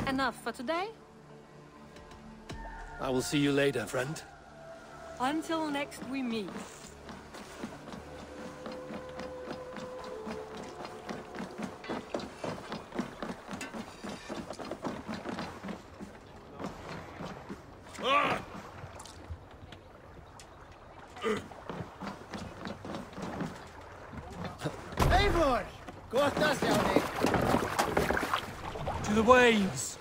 Enough for today? I will see you later, friend. Until next we meet. Eivor! Kohtas Jouni! To the waves!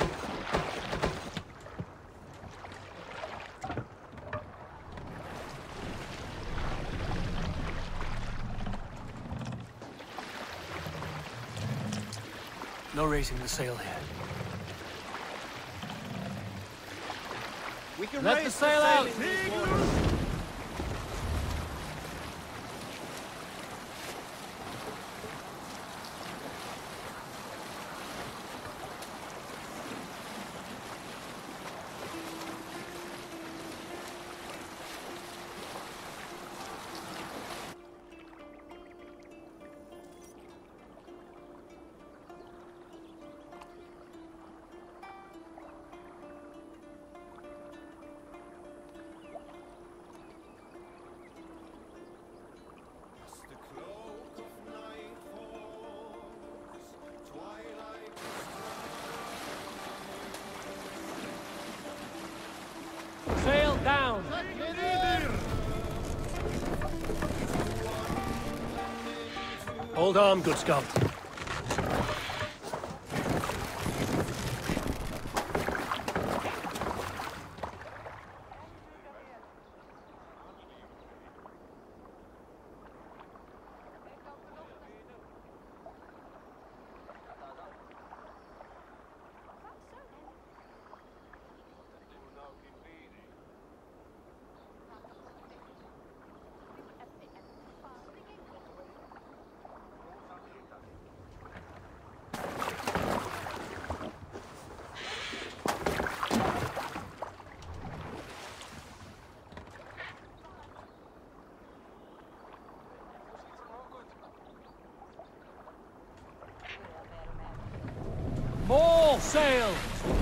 No raising the sail here. We can Let the sail out! Sail down! Hold on, good Scot. More sail!